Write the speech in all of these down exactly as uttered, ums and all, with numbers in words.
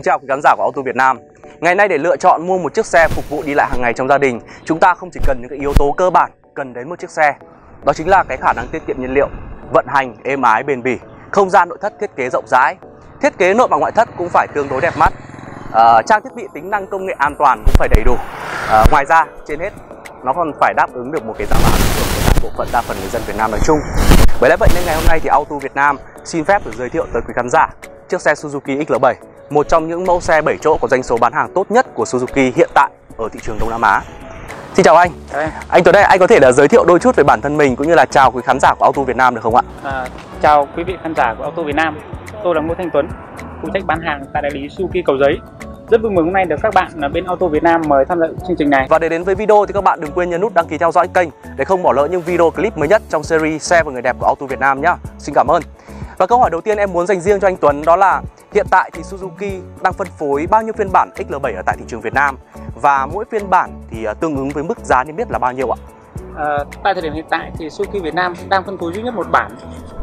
chào quý khán giả của Auto Việt Nam. Ngày nay để lựa chọn mua một chiếc xe phục vụ đi lại hàng ngày trong gia đình, chúng ta không chỉ cần những cái yếu tố cơ bản cần đến một chiếc xe. Đó chính là cái khả năng tiết kiệm nhiên liệu, vận hành êm ái bền bỉ, không gian nội thất thiết kế rộng rãi, thiết kế nội và ngoại thất cũng phải tương đối đẹp mắt, à, trang thiết bị tính năng công nghệ an toàn cũng phải đầy đủ. À, ngoài ra trên hết nó còn phải đáp ứng được một cái giá bán của đại bộ phận đa phần người dân Việt Nam nói chung. Bởi lẽ vậy nên ngày hôm nay thì Auto Việt Nam xin phép được giới thiệu tới quý khán giả chiếc xe Suzuki X L bảy, một trong những mẫu xe bảy chỗ có doanh số bán hàng tốt nhất của Suzuki hiện tại ở thị trường Đông Nam Á. Xin chào anh. Đấy. Anh tới đây anh có thể là giới thiệu đôi chút về bản thân mình cũng như là chào quý khán giả của Auto Việt Nam được không ạ? À, chào quý vị khán giả của Auto Việt Nam. Tôi là Ngô Thanh Tuấn, phụ trách bán hàng tại đại lý Suzuki Cầu Giấy. Rất vui mừng hôm nay được các bạn ở bên Auto Việt Nam mời tham dự chương trình này. Và để đến với video thì các bạn đừng quên nhấn nút đăng ký theo dõi kênh để không bỏ lỡ những video clip mới nhất trong series Xe và người đẹp của Auto Việt Nam nhé. Xin cảm ơn. Và câu hỏi đầu tiên em muốn dành riêng cho anh Tuấn đó là hiện tại thì Suzuki đang phân phối bao nhiêu phiên bản X L bảy ở tại thị trường Việt Nam và mỗi phiên bản thì tương ứng với mức giá niêm yết là bao nhiêu ạ? À, tại thời điểm hiện tại thì Suzuki Việt Nam đang phân phối duy nhất một bản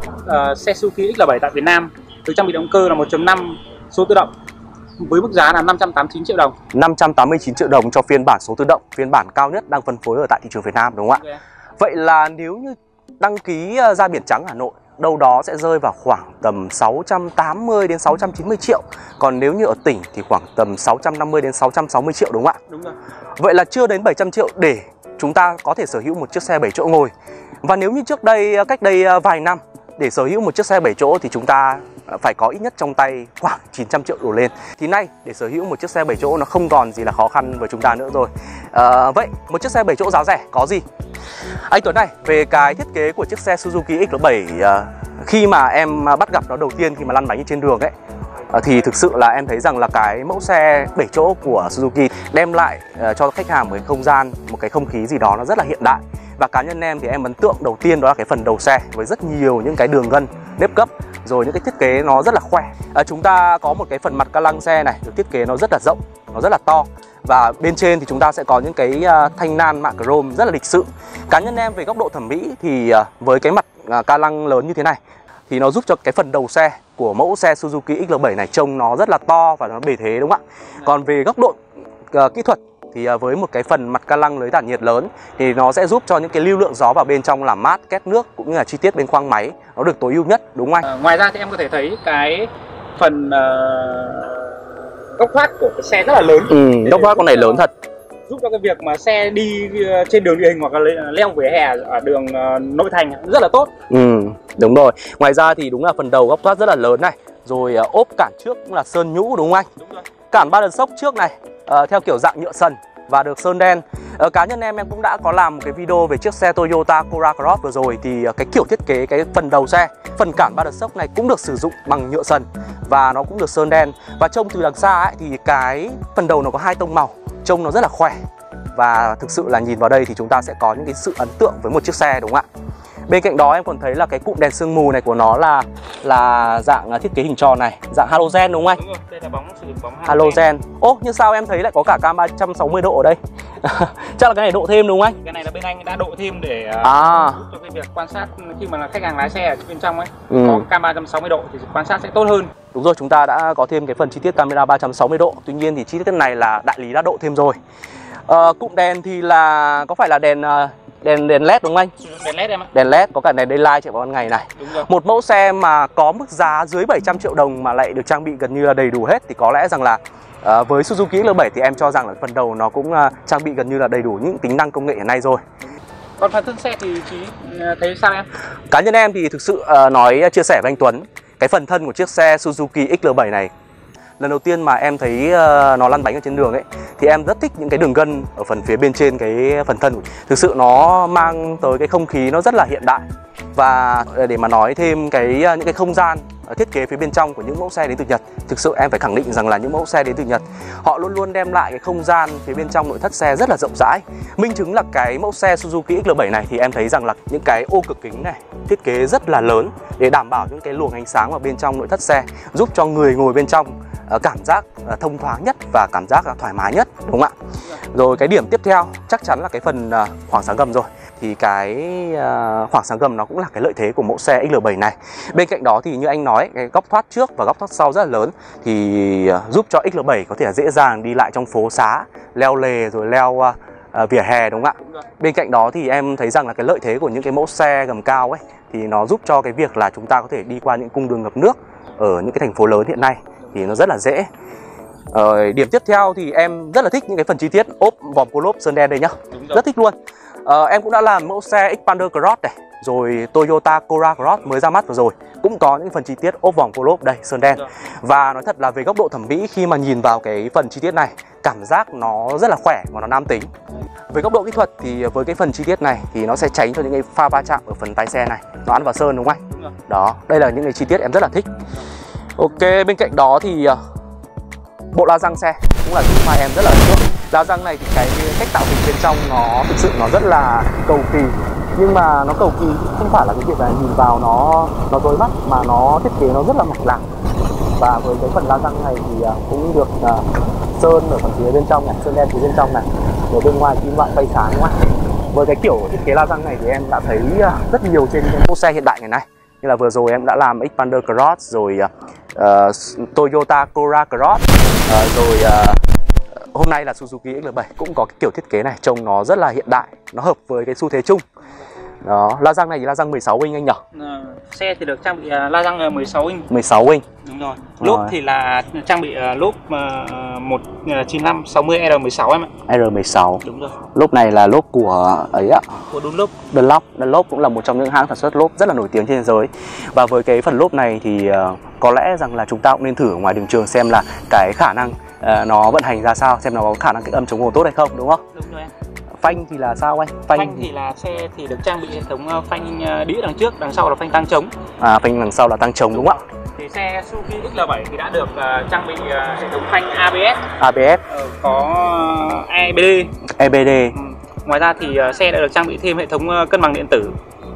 uh, xe Suzuki X L bảy tại Việt Nam với trang bị động cơ là một chấm năm số tự động với mức giá là năm trăm tám mươi chín triệu đồng. năm trăm tám mươi chín triệu đồng cho phiên bản số tự động, phiên bản cao nhất đang phân phối ở tại thị trường Việt Nam đúng không ạ? Okay. Vậy là nếu như đăng ký ra biển trắng Hà Nội đâu đó sẽ rơi vào khoảng tầm sáu trăm tám mươi đến sáu trăm chín mươi triệu. Còn nếu như ở tỉnh thì khoảng tầm sáu trăm năm mươi đến sáu trăm sáu mươi triệu đúng không ạ? Đúng rồi. Vậy là chưa đến bảy trăm triệu để chúng ta có thể sở hữu một chiếc xe bảy chỗ ngồi. Và nếu như trước đây, cách đây vài năm, để sở hữu một chiếc xe bảy chỗ thì chúng ta phải có ít nhất trong tay khoảng chín trăm triệu đổ lên. Thì nay để sở hữu một chiếc xe bảy chỗ nó không còn gì là khó khăn với chúng ta nữa rồi. à, Vậy một chiếc xe bảy chỗ giá rẻ có gì? Anh Tuấn này, về cái thiết kế của chiếc xe Suzuki X L bảy, à, khi mà em bắt gặp nó đầu tiên khi mà lăn bánh trên đường ấy, à, thì thực sự là em thấy rằng là cái mẫu xe bảy chỗ của Suzuki đem lại à, cho khách hàng một cái không gian, một cái không khí gì đó nó rất là hiện đại. Và cá nhân em thì em ấn tượng đầu tiên đó là cái phần đầu xe với rất nhiều những cái đường gân nếp gấp, rồi những cái thiết kế nó rất là khỏe. à, Chúng ta có một cái phần mặt ca lăng xe này được thiết kế nó rất là rộng, nó rất là to. Và bên trên thì chúng ta sẽ có những cái thanh nan mạ chrome rất là lịch sự. Cá nhân em về góc độ thẩm mỹ thì với cái mặt ca lăng lớn như thế này thì nó giúp cho cái phần đầu xe của mẫu xe Suzuki X L bảy này trông nó rất là to và nó bề thế đúng không ạ? Còn về góc độ uh, kỹ thuật thì với một cái phần mặt ca lăng lưới tản nhiệt lớn thì nó sẽ giúp cho những cái lưu lượng gió vào bên trong làm mát, két nước cũng như là chi tiết bên khoang máy nó được tối ưu nhất đúng không anh? À, ngoài ra thì em có thể thấy cái phần uh... góc thoát của cái xe rất là lớn. Ừ, góc thoát con này lớn thật, giúp cho cái việc mà xe đi trên đường địa hình hoặc là leo vỉa hè ở đường nội thành rất là tốt. Ừ, đúng rồi. Ngoài ra thì đúng là phần đầu góc thoát rất là lớn này, rồi ốp cản trước cũng là sơn nhũ đúng không anh? Đúng rồi. Cản ba đợt sốc trước này uh, theo kiểu dạng nhựa sần và được sơn đen. uh, Cá nhân em em cũng đã có làm một cái video về chiếc xe Toyota Corolla Cross vừa rồi thì uh, cái kiểu thiết kế cái phần đầu xe, phần cản ba đợt sốc này cũng được sử dụng bằng nhựa sần và nó cũng được sơn đen. Và trông từ đằng xa ấy, thì cái phần đầu nó có hai tông màu, trông nó rất là khỏe. Và thực sự là nhìn vào đây thì chúng ta sẽ có những cái sự ấn tượng với một chiếc xe đúng không ạ? Bên cạnh đó em còn thấy là cái cụm đèn sương mù này của nó là là dạng thiết kế hình tròn này, dạng halogen đúng không anh? Đúng rồi, đây là bóng sử dụng bóng halogen. Ô, nhưng sao em thấy lại có cả cam ba trăm sáu mươi độ ở đây? Chắc là cái này độ thêm đúng không anh? Cái này là bên anh đã độ thêm để à. giúp cho cái việc quan sát khi mà khách hàng lái xe ở bên trong ấy, ừ. có cam ba trăm sáu mươi độ thì quan sát sẽ tốt hơn. Đúng rồi, chúng ta đã có thêm cái phần chi tiết camera ba trăm sáu mươi độ. Tuy nhiên thì chi tiết này là đại lý đã độ thêm rồi. à, Cụm đèn thì là có phải là đèn đèn đèn led đúng không anh? Đèn led em ạ. Đèn led, có cả đèn daylight chạy vào ban ngày này. Đúng rồi. Một mẫu xe mà có mức giá dưới bảy trăm triệu đồng mà lại được trang bị gần như là đầy đủ hết thì có lẽ rằng là À, với Suzuki X L bảy thì em cho rằng là phần đầu nó cũng uh, trang bị gần như là đầy đủ những tính năng công nghệ hiện nay rồi. Còn phần thân xe thì chị thấy sao em? Cá nhân em thì thực sự uh, nói chia sẻ với anh Tuấn, cái phần thân của chiếc xe Suzuki X L bảy này, lần đầu tiên mà em thấy uh, nó lăn bánh ở trên đường ấy thì em rất thích những cái đường gân ở phần phía bên trên cái phần thân. Thực sự nó mang tới cái không khí nó rất là hiện đại. Và để mà nói thêm cái những cái không gian thiết kế phía bên trong của những mẫu xe đến từ Nhật, thực sự em phải khẳng định rằng là những mẫu xe đến từ Nhật họ luôn luôn đem lại cái không gian phía bên trong nội thất xe rất là rộng rãi. Minh chứng là cái mẫu xe Suzuki X L bảy này thì em thấy rằng là những cái ô cửa kính này thiết kế rất là lớn để đảm bảo những cái luồng ánh sáng vào bên trong nội thất xe, giúp cho người ngồi bên trong cảm giác thông thoáng nhất và cảm giác thoải mái nhất đúng không ạ? Rồi cái điểm tiếp theo chắc chắn là cái phần khoảng sáng gầm rồi. thì cái uh, khoảng sáng gầm nó cũng là cái lợi thế của mẫu xe X L bảy này. Bên cạnh đó thì như anh nói, cái góc thoát trước và góc thoát sau rất là lớn thì uh, giúp cho X L bảy có thể là dễ dàng đi lại trong phố xá, leo lề rồi leo uh, uh, vỉa hè, đúng không ạ? Đúng. Bên cạnh đó thì em thấy rằng là cái lợi thế của những cái mẫu xe gầm cao ấy thì nó giúp cho cái việc là chúng ta có thể đi qua những cung đường ngập nước ở những cái thành phố lớn hiện nay thì nó rất là dễ. Ờ, điểm tiếp theo thì em rất là thích những cái phần chi tiết ốp vòm cô lốp sơn đen đây nhá, rất thích luôn. Ờ, em cũng đã làm mẫu xe Xpander Cross này, rồi Toyota Corolla Cross mới ra mắt vừa rồi cũng có những phần chi tiết ốp vòm cô lốp đây sơn đen. Và nói thật là về góc độ thẩm mỹ, khi mà nhìn vào cái phần chi tiết này, cảm giác nó rất là khỏe và nó nam tính. Về góc độ kỹ thuật thì với cái phần chi tiết này thì nó sẽ tránh cho những cái pha va chạm ở phần tay xe này, nó ăn vào sơn, đúng không anh? Đó, đây là những cái chi tiết em rất là thích. Ok, bên cạnh đó thì bộ la răng xe cũng là thứ mà em rất là ấn tượng. La răng này thì cái cách tạo hình bên trong nó thực sự nó rất là cầu kỳ, nhưng mà nó cầu kỳ không phải là cái việc là nhìn vào nó nó rối mắt, mà nó thiết kế nó rất là mạch lạc. Và với cái phần la răng này thì cũng được uh, sơn ở phần phía bên trong này, sơn đen phía bên trong này, ở bên ngoài kim loại phay sáng, đúng không ạ? Với cái kiểu thiết kế la răng này thì em đã thấy uh, rất nhiều trên những mẫu xe hiện đại ngày nay. Như là vừa rồi em đã làm Xpander Cross, rồi uh, Toyota Corolla Cross, uh, rồi uh, hôm nay là Suzuki X L bảy cũng có cái kiểu thiết kế này, trông nó rất là hiện đại, nó hợp với cái xu thế chung. Đó, la răng này thì la răng mười sáu inch anh nhỉ? À, xe thì được trang bị uh, la răng mười sáu inch. mười sáu inch. Đúng rồi. Lốp thì là trang bị uh, lốp uh, một chín năm sáu mươi R mười sáu em ạ. R mười sáu. Đúng rồi. Lốp này là lốp của ấy ạ, của Dunlop. Dunlop. Dunlop cũng là một trong những hãng sản xuất lốp rất là nổi tiếng trên thế giới. Và với cái phần lốp này thì uh, có lẽ rằng là chúng ta cũng nên thử ở ngoài đường trường xem là cái khả năng uh, nó vận hành ra sao, xem nó có khả năng cách âm chống ồn tốt hay không, đúng không? Đúng rồi em. Phanh thì là sao anh? Phanh, phanh thì là xe thì được trang bị hệ thống phanh đĩa đằng trước, đằng sau là phanh tăng chống. À, phanh đằng sau là tăng chống, đúng không ạ? Thì xe Suzuki X L bảy thì đã được uh, trang bị uh, hệ thống phanh A B S. A B S. Uh, có E B D. E B D. Ừ. Ngoài ra thì uh, xe đã được trang bị thêm hệ thống uh, cân bằng điện tử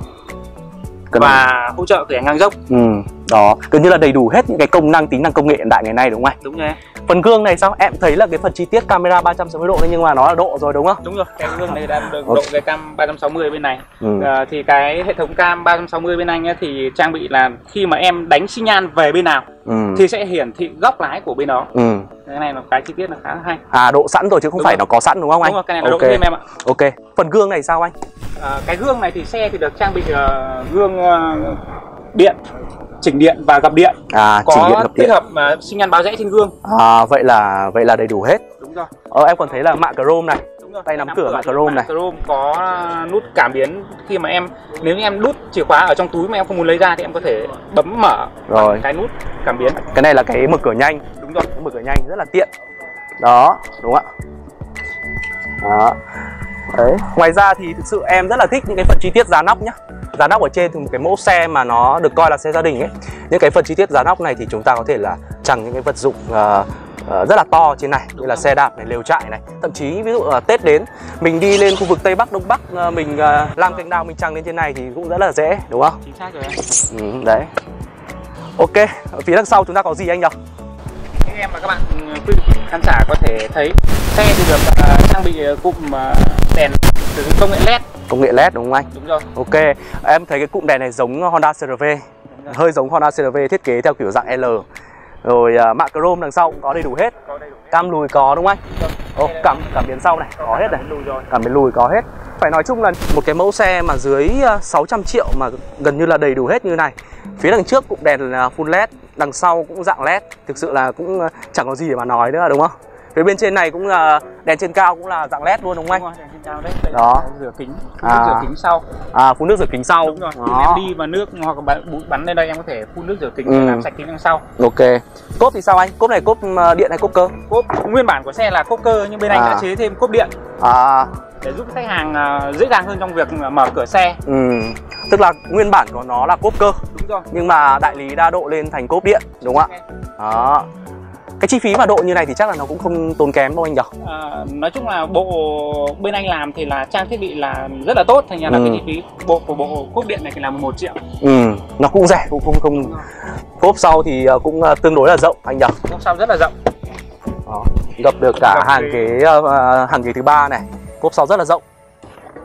cân và bằng. hỗ trợ khởi hành ngang dốc. Ừ, đó, gần như là đầy đủ hết những cái công năng tính năng công nghệ hiện đại ngày nay, đúng không anh? Đúng rồi. Phần gương này sao? Em thấy là cái phần chi tiết camera ba trăm sáu mươi độ đấy, nhưng mà nó là độ rồi, đúng không? Đúng rồi, cái gương này đang được độ cái cam ba trăm sáu mươi bên này. Ừ. À, thì cái hệ thống cam ba trăm sáu mươi bên anh ấy, thì trang bị là khi mà em đánh xi nhan về bên nào ừ. thì sẽ hiển thị góc lái của bên đó. Ừ. Cái này là cái chi tiết là khá là hay. À, độ sẵn rồi chứ không đúng phải rồi. Nó có sẵn, đúng không anh? Đúng rồi, cái này là okay. độ thêm em ạ. Ok. Phần gương này sao anh? À, cái gương này thì xe thì được trang bị uh, gương uh, điện, chỉnh điện và gập điện. À, có chỉnh điện, gập điện. Kết hợp uh, xi nhan báo rẽ trên gương. À, vậy là vậy là đầy đủ hết. Đúng rồi. Ờ, em còn thấy là mạ chrome này. Đúng rồi. Tay nắm cửa mạ chrome này. Chrome có nút cảm biến, khi mà em nếu như em đút chìa khóa ở trong túi mà em không muốn lấy ra thì em có thể bấm mở rồi cái nút cảm biến. Cái này là cái mở cửa nhanh. Đúng rồi, cái mở cửa nhanh rất là tiện. Đó, đúng ạ. Đó. Đấy. Ngoài ra thì thực sự em rất là thích những cái phần chi tiết giá nóc nhá. Giá nóc ở trên thì một cái mẫu xe mà nó được coi là xe gia đình ấy, những cái phần chi tiết giá nóc này thì chúng ta có thể là chằng những cái vật dụng uh, uh, rất là to trên này, như là xe đạp này, lều trại này. Thậm chí ví dụ uh, Tết đến mình đi lên khu vực Tây Bắc, Đông Bắc, uh, mình uh, làm cành đào mình chằng lên trên này thì cũng rất là dễ, đúng không? Chính xác rồi em. Ừ, đấy. Ok, ở phía đằng sau chúng ta có gì anh nhỉ? Các em và các bạn quý vị khán giả có thể thấy xe thì được uh, trang bị cụm uh, đèn sử dụng công nghệ led. Công nghệ led đúng không anh? Đúng rồi. Ok, em thấy cái cụm đèn này giống Honda C R V, hơi giống Honda C R V, thiết kế theo kiểu dạng L. Rồi uh, mạ chrome đằng sau cũng có đầy đủ hết. Có đầy đủ hết. Cam lùi có đúng không anh? Ồ, cảm cảm biến sau này có hết này. Cảm biến lùi có hết. Phải nói chung là một cái mẫu xe mà dưới sáu trăm triệu mà gần như là đầy đủ hết như này. Phía đằng trước cụm đèn là full led, đằng sau cũng dạng led, thực sự là cũng chẳng có gì để mà nói nữa đúng không? Phía bên trên này cũng là đèn trên cao cũng là dạng led luôn đúng không anh? Đúng rồi, đèn trên cao đấy. Đây đó. Rửa kính, phun nước à. rửa kính sau. À, phun nước rửa kính sau. Đúng rồi. Khi em đi mà nước hoặc là bụi bắn lên đây em có thể phun nước rửa kính ừ. để làm sạch kính đằng sau. Ok. Cốp thì sao anh? Cốp này cốp điện hay cốp cơ? Cốp nguyên bản của xe là cốp cơ nhưng bên anh à. đã chế thêm cốp điện. À. Để giúp khách hàng dễ dàng hơn trong việc mở cửa xe. Ừ. Tức là nguyên bản của nó là cốp cơ. Đúng rồi. Nhưng mà đại lý đã độ lên thành cốp điện đúng không ạ? Đó. Cái chi phí mà độ như này thì chắc là nó cũng không tốn kém đâu anh nhỉ? À, nói chung là bộ bên anh làm thì là trang thiết bị là rất là tốt, thành ra là ừ. cái chi phí bộ của bộ cốp điện này thì là mười một triệu. Ừ, nó cũng rẻ, cũng không không. Cốp sau thì cũng tương đối là rộng anh nhỉ? Cốp sau rất là rộng. Đó, gập được cả hàng ghế uh, hàng ghế thứ ba này. Cốp sau rất là rộng.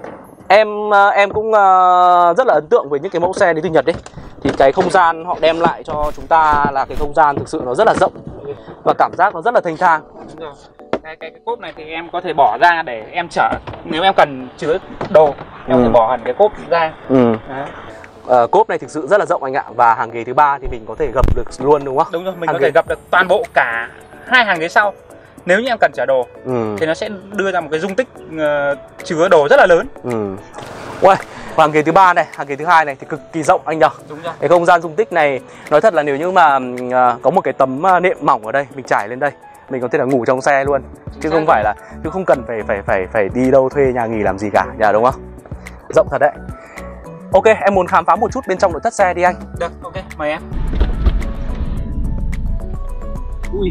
Em em cũng rất là ấn tượng với những cái mẫu xe đến từ Nhật đấy. Thì cái không gian họ đem lại cho chúng ta là cái không gian thực sự nó rất là rộng và cảm giác nó rất là thênh thang. Đúng rồi. Cái, cái, cái cốp này thì em có thể bỏ ra để em chở, nếu em cần chứa đồ em ừ. có thể bỏ hẳn cái cốp ra. Ừ. À, cốp này thực sự rất là rộng anh ạ. Và hàng ghế thứ ba thì mình có thể gập được luôn đúng không? Đúng rồi, mình hàng có ghế... thể gập được toàn bộ cả hai hàng ghế sau. Nếu như em cần chở đồ ừ. thì nó sẽ đưa ra một cái dung tích uh, chứa đồ rất là lớn. Ừ. Uầy, hàng ghế thứ ba này, hàng ghế thứ hai này thì cực kỳ rộng anh nhỉ? Đúng rồi. Cái không gian dung tích này nói thật là nếu như mà uh, có một cái tấm nệm mỏng ở đây, mình trải lên đây, mình có thể là ngủ trong xe luôn, chứ không phải là chứ không cần phải phải phải phải đi đâu thuê nhà nghỉ làm gì cả, nhà đúng không? Rộng thật đấy. Ok, em muốn khám phá một chút bên trong nội thất xe đi anh. Được, ok, mời em. Ui,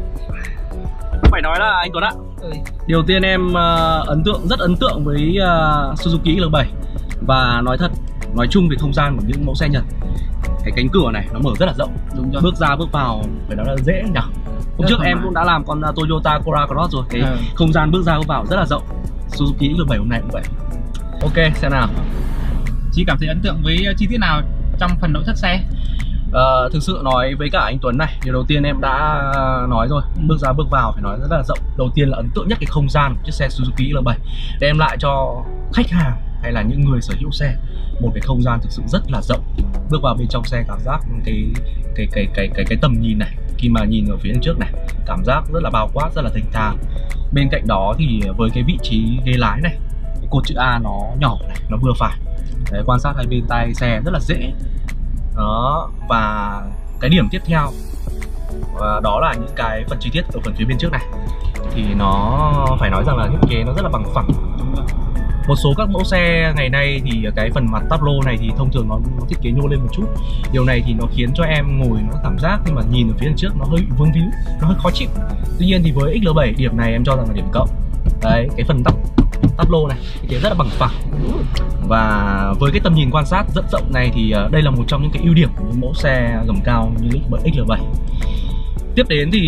phải nói là anh Tuấn ạ, ừ. Điều tiên em uh, ấn tượng rất ấn tượng với uh, Suzuki L bảy. Và nói thật, nói chung về không gian của những mẫu xe Nhật, cái cánh cửa này nó mở rất là rộng. Đúng rồi. Bước ra bước vào phải nói là dễ nhỉ. Hôm trước em cũng đã làm con Toyota Corolla Cross rồi, cái ừ. không gian bước ra bước vào rất là rộng. Suzuki L bảy hôm nay cũng vậy. Ok, xem nào. Chị cảm thấy ấn tượng với chi tiết nào trong phần nội thất xe? Uh, thực sự nói với cả anh Tuấn này, điều đầu tiên em đã nói rồi, bước ra bước vào phải nói rất là rộng. Đầu tiên là ấn tượng nhất cái không gian của chiếc xe Suzuki L bảy, đem lại cho khách hàng hay là những người sở hữu xe một cái không gian thực sự rất là rộng. Bước vào bên trong xe cảm giác cái cái cái cái cái cái tầm nhìn này, khi mà nhìn ở phía bên trước này, cảm giác rất là bao quát, rất là thênh thang. Bên cạnh đó thì với cái vị trí ghế lái này, cái cột chữ A nó nhỏ này, nó vừa phải. Đấy, quan sát hai bên tay xe rất là dễ. Đó, và cái điểm tiếp theo và đó là những cái phần chi tiết ở phần phía bên trước này, thì nó phải nói rằng là thiết kế nó rất là bằng phẳng. Một số các mẫu xe ngày nay thì cái phần mặt táp lô này thì thông thường nó, nó thiết kế nhô lên một chút. Điều này thì nó khiến cho em ngồi nó cảm giác nhưng mà nhìn ở phía bên trước nó hơi vương víu, nó hơi khó chịu. Tuy nhiên thì với X L bảy điểm này em cho rằng là điểm cộng. Đấy, cái phần tắp táp lô này thiết kế rất là bằng phẳng. Và với cái tầm nhìn quan sát rất rộng này thì đây là một trong những cái ưu điểm của những mẫu xe gầm cao như X L bảy. Tiếp đến thì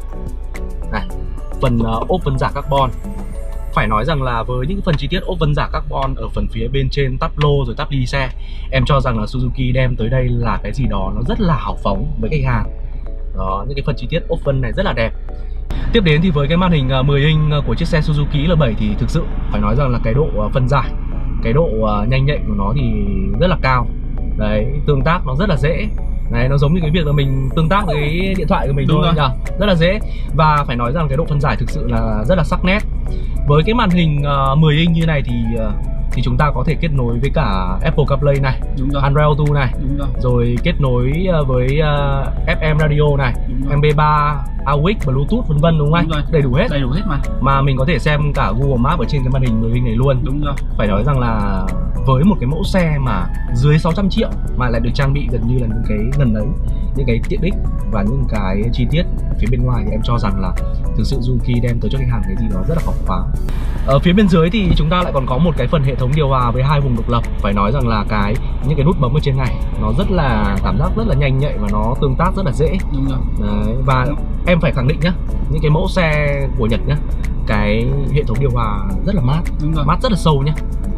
này, phần ốp vân giả carbon. Phải nói rằng là với những phần chi tiết ốp vân giả carbon ở phần phía bên trên táp lô rồi táp ly xe, em cho rằng là Suzuki đem tới đây là cái gì đó nó rất là hào phóng với khách hàng. Đó, những cái phần chi tiết ốp vân này rất là đẹp. Tiếp đến thì với cái màn hình mười inch của chiếc xe Suzuki L bảy thì thực sự phải nói rằng là cái độ phân giải, cái độ nhanh nhạy của nó thì rất là cao. Đấy, tương tác nó rất là dễ. Đấy, nó giống như cái việc là mình tương tác với cái điện thoại của mình thôi nhỉ, rất là dễ. Và phải nói rằng cái độ phân giải thực sự là rất là sắc nét. Với cái màn hình uh, mười inch như này thì uh, thì chúng ta có thể kết nối với cả Apple CarPlay này, Android Auto này, rồi. rồi kết nối uh, với uh, ép em radio này, em pê ba, a u ích, Bluetooth vân vân đúng không anh? Đầy đủ hết. Đầy đủ hết mà. Mà mình có thể xem cả Google Maps ở trên cái màn hình mười inch này luôn. Đúng rồi. Phải nói rằng là với một cái mẫu xe mà dưới sáu trăm triệu mà lại được trang bị gần như là những cái lần đấy, những cái tiện ích và những cái chi tiết phía bên ngoài thì em cho rằng là thực sự Suzuki đem tới cho khách hàng cái gì đó rất là phóng khoáng. Ở phía bên dưới thì chúng ta lại còn có một cái phần hệ thống điều hòa với hai vùng độc lập. Phải nói rằng là cái những cái nút bấm ở trên này nó rất là cảm giác rất là nhanh nhạy và nó tương tác rất là dễ. Đúng rồi. Đấy, và Đúng. em phải khẳng định nhá, những cái mẫu xe của Nhật nhá, cái hệ thống điều hòa rất là mát, Đúng rồi. mát rất là sâu nhá.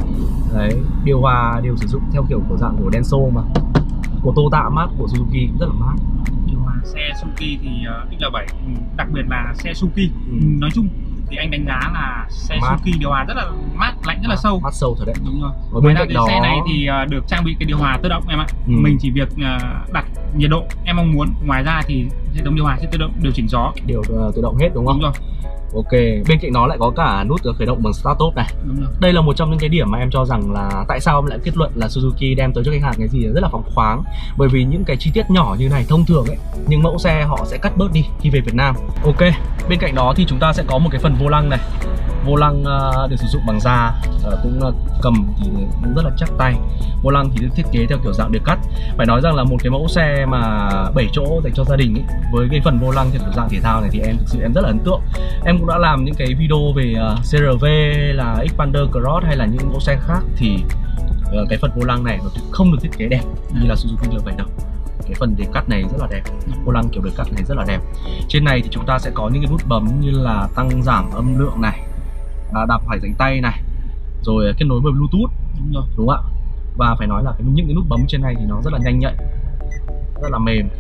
Đấy, điều hòa đều sử dụng theo kiểu của dạng của Denso mà, của Toyota mát, của Suzuki cũng rất là mát. Điều hòa xe Suzuki thì uh, X L bảy đặc biệt là xe Suzuki ừ. nói chung thì anh đánh giá là xe mát. Suzuki điều hòa rất là mát, lạnh rất là sâu. Mát sâu thật đấy. Đúng rồi. Ở bên cạnh đó xe này thì uh, được trang bị cái điều hòa tự động em ạ. Ừ. Mình chỉ việc uh, đặt nhiệt độ em mong muốn. Ngoài ra thì hệ thống điều hòa sẽ tự động điều chỉnh gió. Điều uh, tự động hết đúng không? Đúng rồi. Ok, bên cạnh đó lại có cả nút khởi động bằng Start Top này. Đúng rồi. Đây là một trong những cái điểm mà em cho rằng là tại sao em lại kết luận là Suzuki đem tới cho khách hàng cái gì rất là phóng khoáng. Bởi vì những cái chi tiết nhỏ như này thông thường ấy, những mẫu xe họ sẽ cắt bớt đi khi về Việt Nam. Ok, bên cạnh đó thì chúng ta sẽ có một cái phần vô lăng này. Vô lăng uh, được sử dụng bằng da, uh, cũng uh, cầm thì cũng rất là chắc tay. Vô lăng thì được thiết kế theo kiểu dạng được cắt. Phải nói rằng là một cái mẫu xe mà bảy chỗ dành cho gia đình ấy, với cái phần vô lăng theo kiểu dạng thể thao này thì em thực sự em rất là ấn tượng. Em cũng đã làm những cái video về uh, xê rờ vê, là Xpander Cross hay là những mẫu xe khác thì uh, cái phần vô lăng này nó không được thiết kế đẹp như là Suzuki L bảy đâu. Cái phần để cắt này rất là đẹp, vô lăng kiểu được cắt này rất là đẹp. Trên này thì chúng ta sẽ có những cái nút bấm như là tăng giảm âm lượng này, À, đạp phải rảnh tay này, rồi kết nối với Bluetooth, Đúng rồi. Đúng không ạ? Và phải nói là cái, những cái nút bấm trên này thì nó rất là nhanh nhạy, rất là mềm.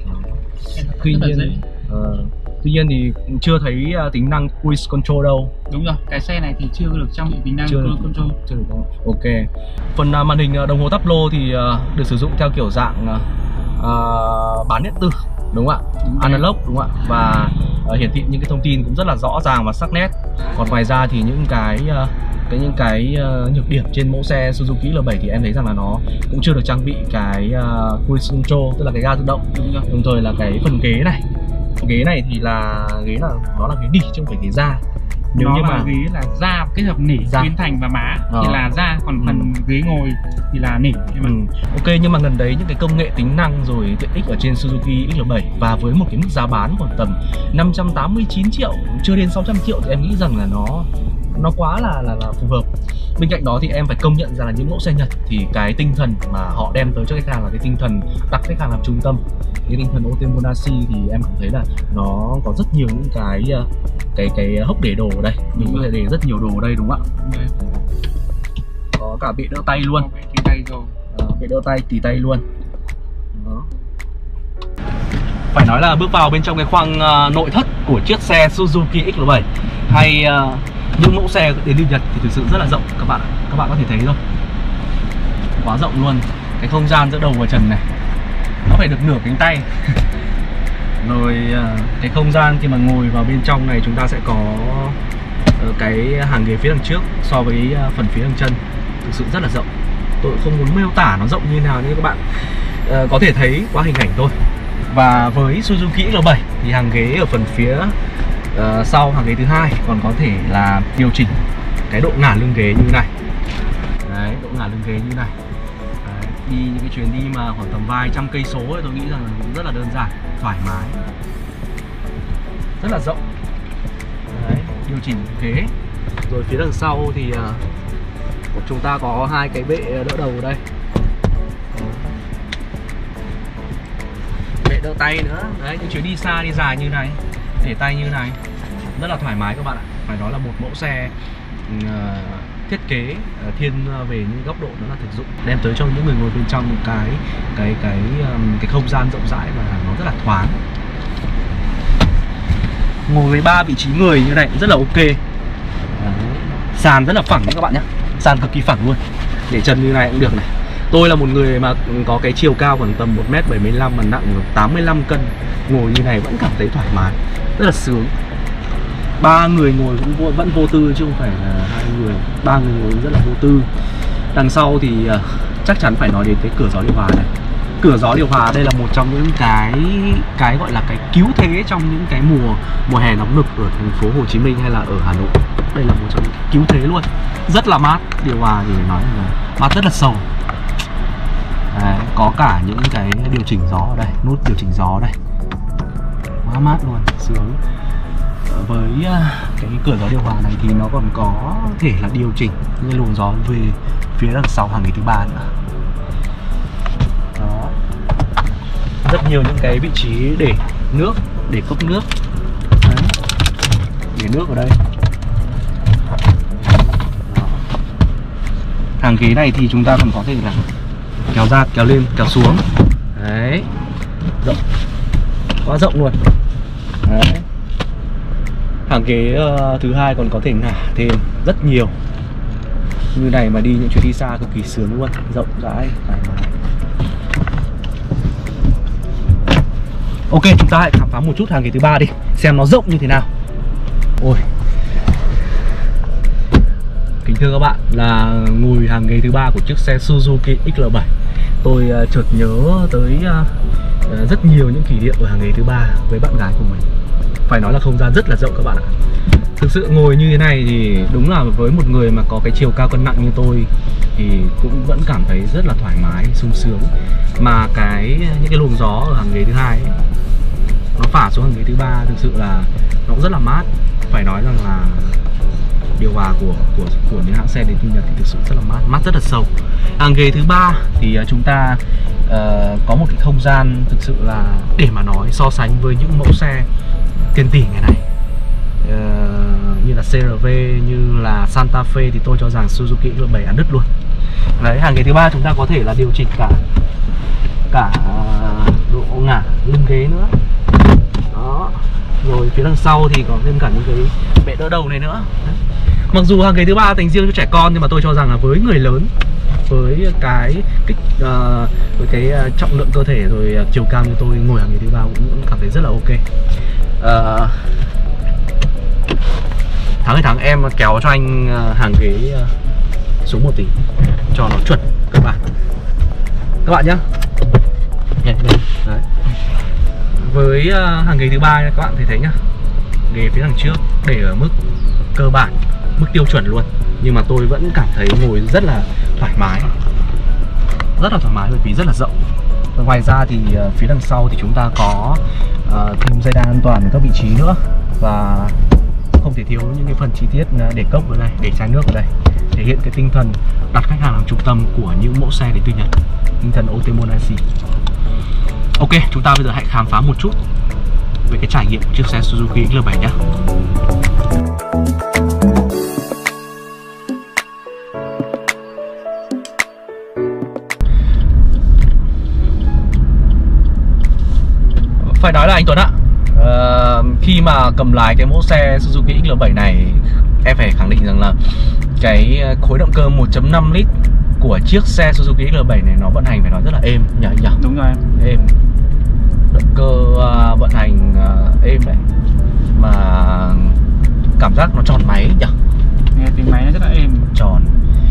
Tuy nhiên uh, tuy nhiên thì chưa thấy uh, tính năng cruise control đâu. Đúng rồi, cái xe này thì chưa được trang bị tính năng chưa cruise control. Chưa được. Ok. Phần uh, màn hình uh, đồng hồ táp lô thì uh, được sử dụng theo kiểu dạng uh, uh, bán điện tử, đúng không ạ? Đúng analog, đúng không ạ? Và uh, hiển thị những cái thông tin cũng rất là rõ ràng và sắc nét. Còn ngoài ra thì những cái uh, cái những cái uh, nhược điểm trên mẫu xe Suzuki L bảy thì em thấy rằng là nó cũng chưa được trang bị cái uh, cruise control, tức là cái ga tự động. Đúng rồi. Đồng thời là cái phần ghế này, ghế này thì là ghế là nó là ghế nỉ chứ không phải ghế da. Nếu nó như mà ghế là da kết hợp nỉ, khuyên thành và má ờ. thì là da, còn ừ. phần ghế ngồi thì là nỉ. Ừ. Ok, nhưng mà gần đấy những cái công nghệ tính năng rồi tiện ích ở trên Suzuki X L bảy và với một cái mức giá bán khoảng tầm năm trăm tám mươi chín triệu, chưa đến sáu trăm triệu thì em nghĩ rằng là nó nó quá là, là là phù hợp. Bên cạnh đó thì em phải công nhận rằng là những mẫu xe Nhật thì cái tinh thần mà họ đem tới cho khách hàng là cái tinh thần đặt khách hàng làm trung tâm. Cái tinh thần Otemonashi thì em cảm thấy là nó có rất nhiều những cái cái cái hốc để đồ ở đây. Mình có thể để rất nhiều đồ ở đây, đúng không ạ? Có cả bệ đỡ tay luôn. Tỉ tay rồi. À, bệ đỡ tay, tỉ tay luôn. Đó. Phải nói là bước vào bên trong cái khoang uh, nội thất của chiếc xe Suzuki X L bảy hay uh, những mẫu xe đến từ Nhật thì thực sự rất là rộng các bạn ạ. Các bạn có thể thấy thôi, quá rộng luôn. Cái không gian giữa đầu và trần này nó phải được nửa cánh tay. Rồi cái không gian khi mà ngồi vào bên trong này chúng ta sẽ có cái hàng ghế phía đằng trước so với phần phía đằng chân, thực sự rất là rộng. Tôi không muốn miêu tả nó rộng như thế nào nhưng các bạn uh, có thể thấy qua hình ảnh thôi. Và với Suzuki X L bảy thì hàng ghế ở phần phía uh, sau, hàng ghế thứ hai còn có thể là điều chỉnh cái độ ngả lưng ghế như thế này. Đấy, độ ngả lưng ghế như thế này. Đấy, đi những cái chuyến đi mà khoảng tầm vài trăm cây số ấy, tôi nghĩ rằng là cũng rất là đơn giản, thoải mái, rất là rộng. Đấy, điều chỉnh ghế. Rồi phía đằng sau thì uh, chúng ta có hai cái bệ đỡ đầu ở đây, bệ đỡ tay nữa. Đấy, những chuyến đi xa đi dài như này, để tay như này rất là thoải mái các bạn ạ. Phải nói là một mẫu xe uh, thiết kế uh, thiên về những góc độ nó là thực dụng, đem tới cho những người ngồi bên trong cái cái cái um, cái không gian rộng rãi và nó rất là thoáng. Ngồi với ba vị trí người như này rất là ok. Đấy. Sàn rất là phẳng các bạn nhé, sàn cực kỳ phẳng luôn, để chân như này cũng được này. Tôi là một người mà có cái chiều cao khoảng tầm một mét bảy mươi lăm mà nặng tám mươi lăm cân, ngồi như này vẫn cảm thấy thoải mái, rất là sướng. Ba người ngồi cũng vô, vẫn vô tư chứ không phải là hai người, ba người ngồi rất là vô tư. Đằng sau thì uh, chắc chắn phải nói đến cái cửa gió điều hòa này. Cửa gió điều hòa đây là một trong những cái cái gọi là cái cứu thế trong những cái mùa mùa hè nóng nực ở thành phố Hồ Chí Minh hay là ở Hà Nội. Đây là một trong những cứu thế luôn, rất là mát. Điều hòa thì nói là mát rất là sâu. Đấy, có cả những cái điều chỉnh gió ở đây, nút điều chỉnh gió đây, quá mát luôn, sướng. Với cái cửa gió điều hòa này thì nó còn có thể là điều chỉnh những luồng gió về phía đằng sau hàng ghế thứ ba nữa. Đó, rất nhiều những cái vị trí để nước, để cốc nước. Đấy. Để nước ở đây. Đó. Hàng ghế này thì chúng ta còn có thể là kéo ra, kéo lên, kéo xuống. Đấy, rộng, quá rộng luôn. Đấy. Hàng ghế uh, thứ hai còn có thể ngả thêm rất nhiều. Như này mà đi những chuyến đi xa cực kỳ sướng luôn, rộng rãi, thoải mái. Ok, chúng ta hãy khám phá một chút hàng ghế thứ ba đi, xem nó rộng như thế nào. Ôi, kính thưa các bạn, là ngồi hàng ghế thứ ba của chiếc xe Suzuki X L bảy, tôi uh, chợt nhớ tới uh, uh, rất nhiều những kỷ niệm ở hàng ghế thứ ba với bạn gái của mình. Phải nói là không gian rất là rộng các bạn ạ. Thực sự ngồi như thế này thì đúng là với một người mà có cái chiều cao cân nặng như tôi thì cũng vẫn cảm thấy rất là thoải mái, sung sướng. Mà cái những cái luồng gió ở hàng ghế thứ hai ấy, nó phả xuống hàng ghế thứ ba, thực sự là nó cũng rất là mát. Phải nói rằng là điều hòa của của của những hãng xe đến từ Nhật thì thực sự rất là mát, mát rất là sâu. Hàng ghế thứ ba thì chúng ta uh, có một cái không gian thực sự là để mà nói so sánh với những mẫu xe tiền tỷ ngày này, uh, như là xê rờ vê, như là Santa Fe thì tôi cho rằng Suzuki X L bảy ăn đứt luôn. Đấy, hàng ghế thứ ba chúng ta có thể là điều chỉnh cả cả độ ngả lưng ghế nữa. Đó. Rồi phía đằng sau thì có thêm cả những cái bệ đỡ đầu này nữa. Đấy. Mặc dù hàng ghế thứ ba dành riêng cho trẻ con nhưng mà tôi cho rằng là với người lớn, với cái kích uh, với cái uh, trọng lượng cơ thể rồi uh, chiều cao như tôi, ngồi hàng ghế thứ ba cũng, cũng cảm thấy rất là ok. Uh, tháng hay tháng em kéo cho anh uh, hàng ghế uh, xuống một tí cho nó chuẩn các bạn. Các bạn nhé. Đấy. Với uh, hàng ghế thứ ba các bạn thấy thấy nhá, ghế phía đằng trước để ở mức cơ bản, mức tiêu chuẩn luôn, nhưng mà tôi vẫn cảm thấy ngồi rất là thoải mái, rất là thoải mái bởi vì rất là rộng. Và ngoài ra thì uh, phía đằng sau thì chúng ta có uh, thêm dây đai an toàn ở các vị trí nữa, và không thể thiếu những cái phần chi tiết để cốc ở đây, để chai nước ở đây, thể hiện cái tinh thần đặt khách hàng làm trung tâm của những mẫu xe đến từ Nhật, tinh thần Otemonashi. Ok, chúng ta bây giờ hãy khám phá một chút về cái trải nghiệm của chiếc xe Suzuki X L bảy nhé. Phải nói là anh Tuấn ạ, uh, khi mà cầm lái cái mẫu xe Suzuki X L bảy này, em phải khẳng định rằng là cái khối động cơ một chấm năm lít của chiếc xe Suzuki X L bảy này nó vận hành phải nói rất là êm nhỉ nhỉ? Đúng rồi. Êm. Động cơ uh, vận hành uh, êm đấy, mà cảm giác nó tròn máy nhỉ? Nghe tiếng máy nó rất là êm, tròn.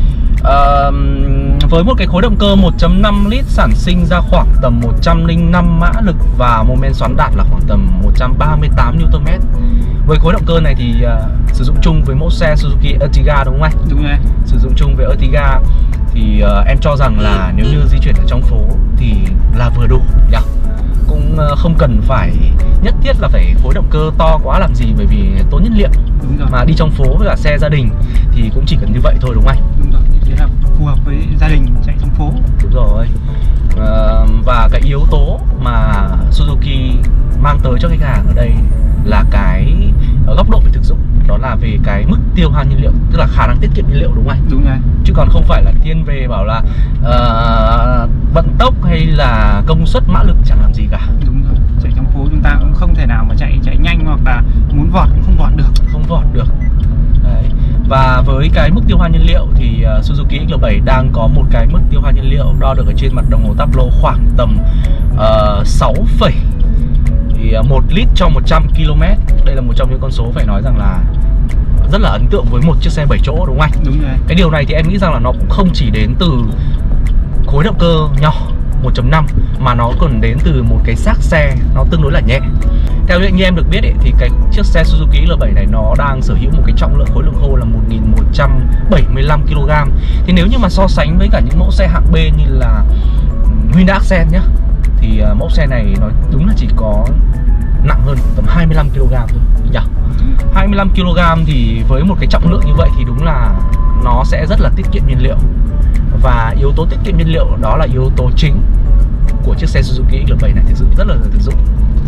Uh, với một cái khối động cơ một chấm năm lít sản sinh ra khoảng tầm một trăm lẻ năm mã lực và mô men xoắn đạt là khoảng tầm một trăm ba mươi tám Newton mét. Với khối động cơ này thì uh, sử dụng chung với mẫu xe Suzuki Ertiga đúng không anh? Đúng rồi. Sử dụng chung với Ertiga thì uh, em cho rằng là nếu như di chuyển ở trong phố thì là vừa đủ nhỉ? Cũng uh, không cần phải nhất thiết là phải khối động cơ to quá làm gì, bởi vì tốn nhiên liệu. Đúng rồi. Mà đi trong phố với cả xe gia đình thì cũng chỉ cần như vậy thôi đúng không anh? Đúng rồi, như thế là phù hợp với gia đình chạy trong phố. Đúng rồi. uh, Và cái yếu tố mà Suzuki mang tới cho khách hàng ở đây là cái góc độ về thực dụng, đó là về cái mức tiêu hao nhiên liệu, tức là khả năng tiết kiệm nhiên liệu đúng không anh? Đúng rồi. Chứ còn không phải là thiên về bảo là uh, vận tốc hay là công suất mã lực chẳng làm gì cả. Đúng rồi, chạy trong phố chúng ta cũng không thể nào mà chạy chạy nhanh, hoặc là muốn vọt cũng không vọt được. Không vọt được. Đấy. Và với cái mức tiêu hao nhiên liệu thì uh, Suzuki X L bảy đang có một cái mức tiêu hao nhiên liệu đo được ở trên mặt đồng hồ tablo khoảng tầm uh, sáu phẩy một lít cho một trăm ki lô mét. Đây là một trong những con số phải nói rằng là rất là ấn tượng với một chiếc xe bảy chỗ đúng không anh? Đúng rồi. Cái điều này thì em nghĩ rằng là nó cũng không chỉ đến từ khối động cơ nhỏ một chấm năm mà nó còn đến từ một cái xác xe nó tương đối là nhẹ. Theo như em được biết ấy, thì cái chiếc xe Suzuki X L bảy này nó đang sở hữu một cái trọng lượng khối lượng khô là một nghìn một trăm bảy mươi lăm ki lô gam. Thì nếu như mà so sánh với cả những mẫu xe hạng B như là Hyundai Accent nhá, thì uh, mẫu xe này nó đúng là chỉ có nặng hơn tầm hai mươi lăm ki lô gam thôi nhỉ? hai mươi lăm ki lô gam thì với một cái trọng lượng như vậy thì đúng là nó sẽ rất là tiết kiệm nhiên liệu. Và yếu tố tiết kiệm nhiên liệu đó là yếu tố chính của chiếc xe Suzuki X L bảy này, thực sự rất là thực dụng.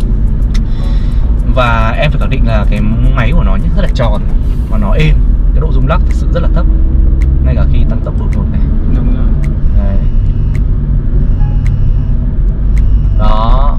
Và em phải khẳng định là cái máy của nó rất là tròn và nó êm, cái độ rung lắc thực sự rất là thấp ngay cả khi tăng tốc đột ngột này. Đúng rồi. Đấy. Đó.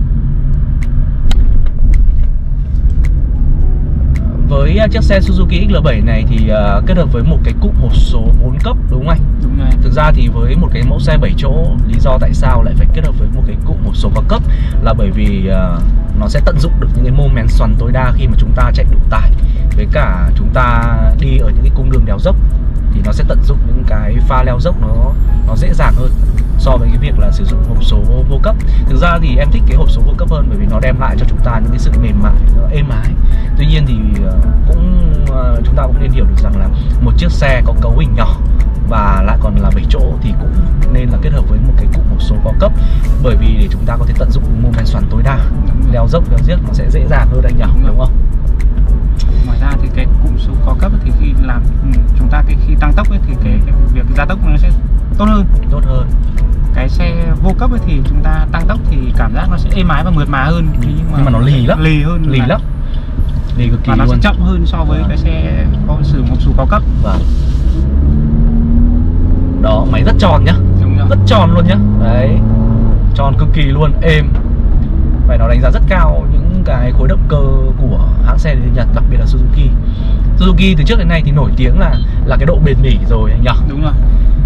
Với chiếc xe Suzuki X L bảy này thì uh, kết hợp với một cái cụm hộp số bốn cấp đúng không anh? Đúng rồi. Thực ra thì với một cái mẫu xe bảy chỗ, lý do tại sao lại phải kết hợp với một cái cụm hộp số cao cấp là bởi vì uh, nó sẽ tận dụng được những cái mô men xoắn tối đa khi mà chúng ta chạy đủ tải, với cả chúng ta đi ở những cái cung đường đèo dốc thì nó sẽ tận dụng những cái pha leo dốc nó nó dễ dàng hơn so với cái việc là sử dụng hộp số vô cấp. Thực ra thì em thích cái hộp số vô cấp hơn bởi vì nó đem lại cho chúng ta những cái sự mềm mại, nó êm ái. Tuy nhiên thì cũng chúng ta cũng nên hiểu được rằng là một chiếc xe có cấu hình nhỏ và lại còn là bảy chỗ thì cũng nên là kết hợp với một cái cụm hộp số cao cấp, bởi vì để chúng ta có thể tận dụng mô men xoắn tối đa, leo dốc leo giếc nó sẽ dễ dàng hơn anh nhỉ, đúng, đúng không? Ngoài ra thì cái cụm số cao cấp thì khi làm chúng ta cái khi tăng tốc ấy, thì cái, cái việc gia tốc nó sẽ tốt hơn. Tốt hơn. Cái xe vô cấp ấy, thì chúng ta tăng tốc thì cảm giác nó sẽ êm ái và mượt mà hơn. Ừ. Nhưng, mà nhưng mà nó lì lắm. Lì hơn. Lì lắm. Lì cực kỳ và nó luôn. sẽ chậm hơn so với à. cái xe có sử dụng hộp số cao cấp. Vâng. Đó, máy rất tròn nhá, rất tròn luôn nhá. Đấy, tròn cực kỳ luôn, êm. Phải nói đánh giá rất cao những cái khối động cơ của hãng xe đến Nhật, đặc biệt là Suzuki. Suzuki từ trước đến nay thì nổi tiếng là là cái độ bền bỉ rồi nhỉ? Đúng rồi.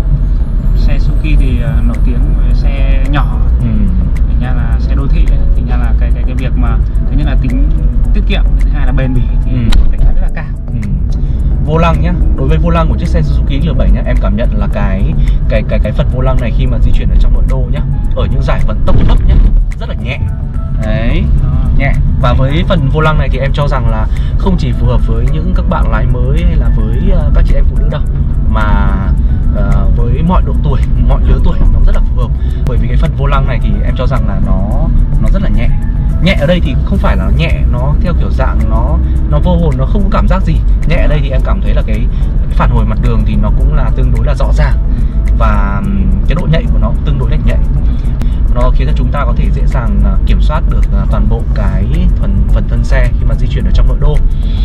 Xe Suzuki thì uh, nổi tiếng về xe nhỏ, ừ. Thành ra là xe đô thị ấy. Thành ra là cái cái cái việc mà thứ nhất là tính tiết kiệm, thứ hai là bền bỉ thì ừ. đánh giá rất là cao. Ừ. Vô lăng nhá, đối với vô lăng của chiếc xe Suzuki L bảy nhá, em cảm nhận là cái cái cái cái phần vô lăng này khi mà di chuyển ở trong nội đô nhá, ở những giải vận tốc thấp nhá, rất là nhẹ. Đấy, nhẹ. Và với phần vô lăng này thì em cho rằng là không chỉ phù hợp với những các bạn lái mới hay là với uh, các chị em phụ nữ đâu, mà uh, với mọi độ tuổi, mọi lứa tuổi nó rất là phù hợp. Bởi vì cái phần vô lăng này thì em cho rằng là nó nó rất là nhẹ. Nhẹ ở đây thì không phải là nhẹ nó theo kiểu dạng nó nó vô hồn, nó không có cảm giác gì. Nhẹ ở đây thì em cảm thấy là cái, cái phản hồi mặt đường thì nó cũng là tương đối là rõ ràng, và cái độ nhạy của nó tương đối là nhạy. Nó khiến cho chúng ta có thể dễ dàng kiểm soát được toàn bộ cái phần phần thân xe khi mà di chuyển ở trong nội đô.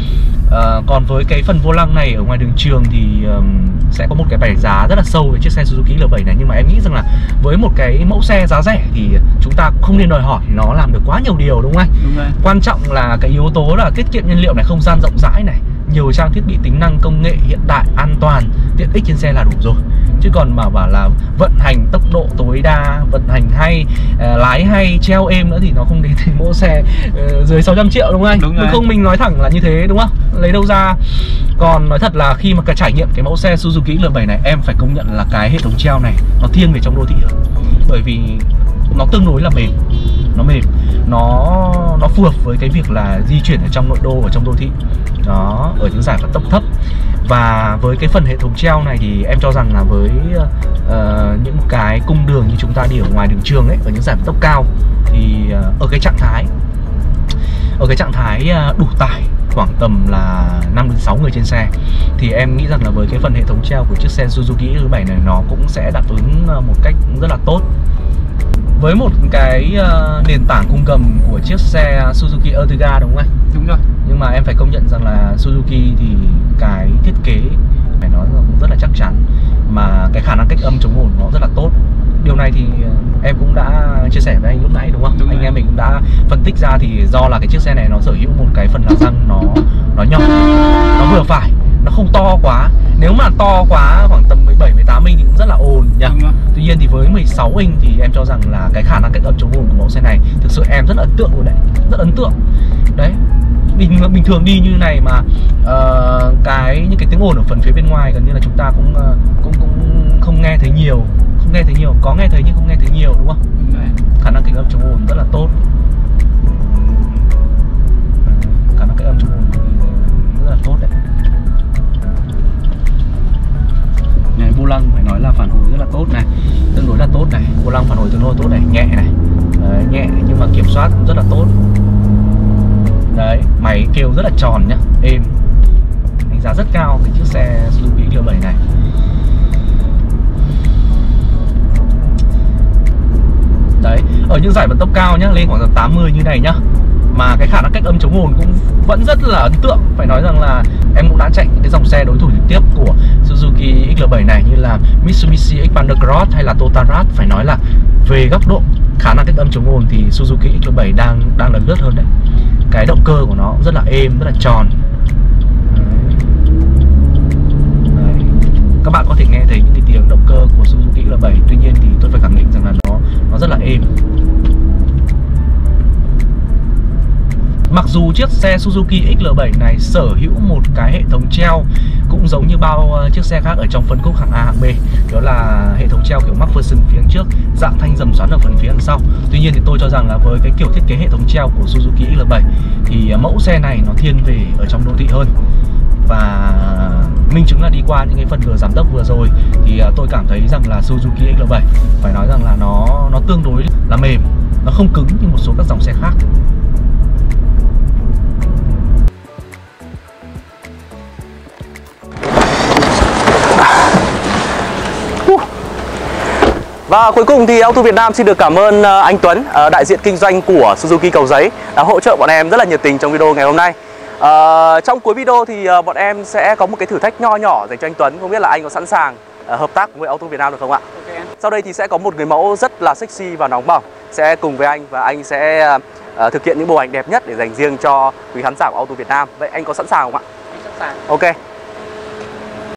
À, còn với cái phần vô lăng này ở ngoài đường trường thì um, sẽ có một cái bài giá rất là sâu với chiếc xe Suzuki L bảy này. Nhưng mà em nghĩ rằng là với một cái mẫu xe giá rẻ thì chúng ta cũng không nên đòi hỏi nó làm được quá nhiều điều, đúng không anh? Đúng rồi. Quan trọng là cái yếu tố là tiết kiệm nhiên liệu này, không gian rộng rãi này, nhiều trang thiết bị tính năng công nghệ hiện đại, an toàn, tiện ích trên xe là đủ rồi. Chứ còn mà bảo là vận hành tốc độ tối đa, vận hành hay, uh, lái hay, treo êm nữa thì nó không đến thì mẫu xe uh, dưới sáu trăm triệu, đúng không anh? Đúng rồi. Không, mình nói thẳng là như thế, đúng không? Lấy đâu ra. Còn nói thật là khi mà cả trải nghiệm cái mẫu xe Suzuki L bảy này, em phải công nhận là cái hệ thống treo này nó thiên về trong đô thị hơn. Bởi vì nó tương đối là mềm, nó mềm, nó nó phù hợp với cái việc là di chuyển ở trong nội đô, ở trong đô thị đó, ở những giải vận tốc thấp. Và với cái phần hệ thống treo này thì em cho rằng là với uh, những cái cung đường như chúng ta đi ở ngoài đường trường ấy, ở những giải vận tốc cao thì uh, ở cái trạng thái ở cái trạng thái uh, đủ tải khoảng tầm là năm đến sáu người trên xe thì em nghĩ rằng là với cái phần hệ thống treo của chiếc xe Suzuki L bảy này nó cũng sẽ đáp ứng một cách rất là tốt. Với một cái uh, nền tảng cung gầm của chiếc xe Suzuki Ertiga, đúng không anh? Đúng rồi. Nhưng mà em phải công nhận rằng là Suzuki thì cái thiết kế phải nói là rất là chắc chắn, mà cái khả năng cách âm chống ồn nó rất là tốt. Điều này thì em cũng đã chia sẻ với anh lúc nãy, đúng không? Đúng anh rồi. Em mình cũng đã phân tích ra thì do là cái chiếc xe này nó sở hữu một cái phần là răng nó nó nhỏ, nó vừa phải, nó không to quá. Nếu mà to quá khoảng tầm mười bảy, mười tám inch thì cũng rất là ồn nhỉ. Tuy nhiên thì với mười sáu inch thì em cho rằng là cái khả năng cách âm chống ồn của mẫu xe này thực sự em rất là ấn tượng luôn đấy, rất ấn tượng. Đấy, bình bình thường đi như này mà uh, cái những cái tiếng ồn ở phần phía bên ngoài gần như là chúng ta cũng uh, cũng cũng không nghe thấy nhiều, không nghe thấy nhiều, có nghe thấy nhưng không nghe thấy nhiều, đúng không? Đấy. Khả năng cách âm chống ồn rất là tốt. Đấy, khả năng cách âm chống ồn rất là tốt đấy. Này, vô lăng phải nói là phản hồi rất là tốt này, tương đối là tốt này, vô lăng phản hồi tương đối tốt này, nhẹ này. Đấy, nhẹ nhưng mà kiểm soát cũng rất là tốt. Đấy, máy kêu rất là tròn nhá, êm. Đánh giá rất cao cái chiếc xe Suzuki L bảy này. Đấy, ở những giải vận tốc cao nhá, lên khoảng tầm tám mươi như này nhá, mà cái khả năng cách âm chống ồn cũng vẫn rất là ấn tượng. Phải nói rằng là em cũng đã chạy những cái dòng xe đối thủ trực tiếp của Suzuki L bảy này như là Mitsubishi Xpander Cross hay là Totarat. Phải nói là về góc độ khả năng cách âm chống ồn thì Suzuki L bảy đang đang lần lướt hơn đấy. Cái động cơ của nó rất là êm, rất là tròn. Đấy. Đấy. Các bạn có thể nghe thấy những cái tiếng động cơ của Suzuki L bảy. Tuy nhiên thì tôi phải khẳng định rằng là nó nó rất là êm. Mặc dù chiếc xe Suzuki L bảy này sở hữu một cái hệ thống treo cũng giống như bao chiếc xe khác ở trong phân khúc hạng A, hạng B, đó là hệ thống treo kiểu McPherson phía trước, dạng thanh dầm xoắn ở phần phía đằng sau. Tuy nhiên thì tôi cho rằng là với cái kiểu thiết kế hệ thống treo của Suzuki L bảy thì mẫu xe này nó thiên về ở trong đô thị hơn. Và minh chứng là đi qua những cái phần vừa giảm tốc vừa rồi thì tôi cảm thấy rằng là Suzuki L bảy phải nói rằng là nó nó tương đối là mềm, nó không cứng như một số các dòng xe khác. Và cuối cùng thì Auto Việt Nam xin được cảm ơn anh Tuấn, đại diện kinh doanh của Suzuki Cầu Giấy, đã hỗ trợ bọn em rất là nhiệt tình trong video ngày hôm nay. À, trong cuối video thì bọn em sẽ có một cái thử thách nho nhỏ dành cho anh Tuấn. Không biết là anh có sẵn sàng uh, hợp tác với Auto Việt Nam được không ạ? Okay. Sau đây thì sẽ có một người mẫu rất là sexy và nóng bỏng sẽ cùng với anh, và anh sẽ uh, thực hiện những bộ ảnh đẹp nhất để dành riêng cho quý khán giả của Auto Việt Nam. Vậy anh có sẵn sàng không ạ? Anh sẵn sàng. Ok.